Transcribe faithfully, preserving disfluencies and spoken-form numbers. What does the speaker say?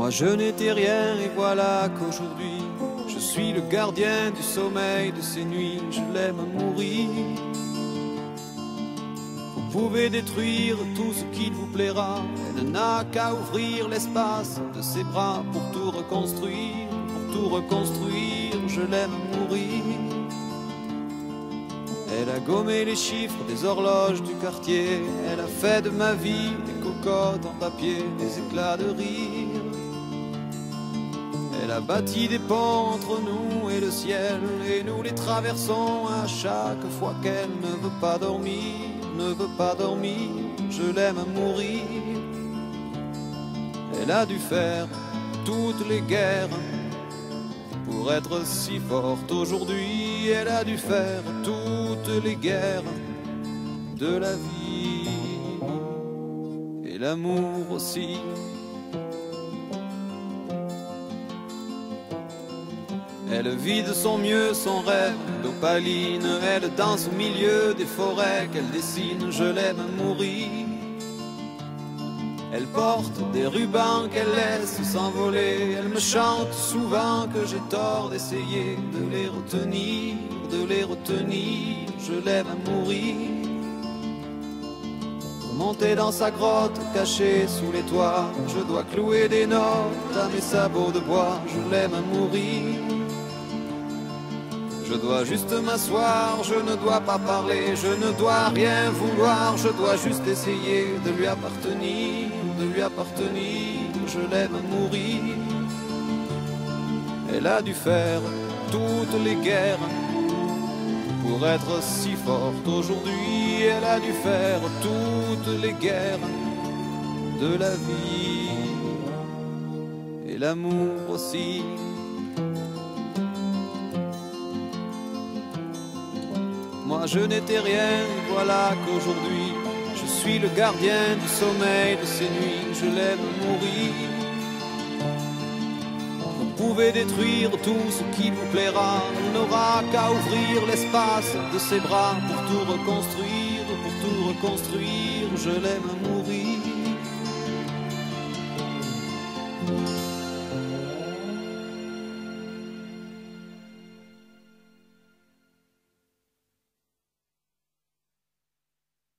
Moi je n'étais rien et voilà qu'aujourd'hui je suis le gardien du sommeil de ces nuits. Je l'aime à mourir. Vous pouvez détruire tout ce qu'il vous plaira. Elle n'a qu'à ouvrir l'espace de ses bras pour tout reconstruire, pour tout reconstruire. Je l'aime à mourir. Elle a gommé les chiffres des horloges du quartier. Elle a fait de ma vie des cocottes en papier, des éclats de rire. Elle a bâti des ponts entre nous et le ciel, et nous les traversons à chaque fois qu'elle ne veut pas dormir, ne veut pas dormir. Je l'aime à mourir. Elle a dû faire toutes les guerres pour être si forte aujourd'hui. Elle a dû faire toutes les guerres de la vie et l'amour aussi. Elle vit de son mieux son rêve d'opaline. Elle danse au milieu des forêts qu'elle dessine. Je l'aime à mourir. Elle porte des rubans qu'elle laisse s'envoler. Elle me chante souvent que j'ai tort d'essayer de les retenir, de les retenir. Je l'aime à mourir. Pour monter dans sa grotte cachée sous les toits, je dois clouer des notes à mes sabots de bois. Je l'aime à mourir. Je dois juste m'asseoir, je ne dois pas parler, je ne dois rien vouloir, je dois juste essayer de lui appartenir, de lui appartenir. Je l'aime à mourir. Elle a dû faire toutes les guerres pour être si forte aujourd'hui. Elle a dû faire toutes les guerres de la vie et l'amour aussi. Moi je n'étais rien, voilà qu'aujourd'hui je suis le gardien du sommeil de ces nuits. Je l'aime à mourir. Vous pouvez détruire tout ce qui vous plaira. Elle n'aura qu'à ouvrir l'espace de ses bras pour tout reconstruire, pour tout reconstruire. Je l'aime à mourir.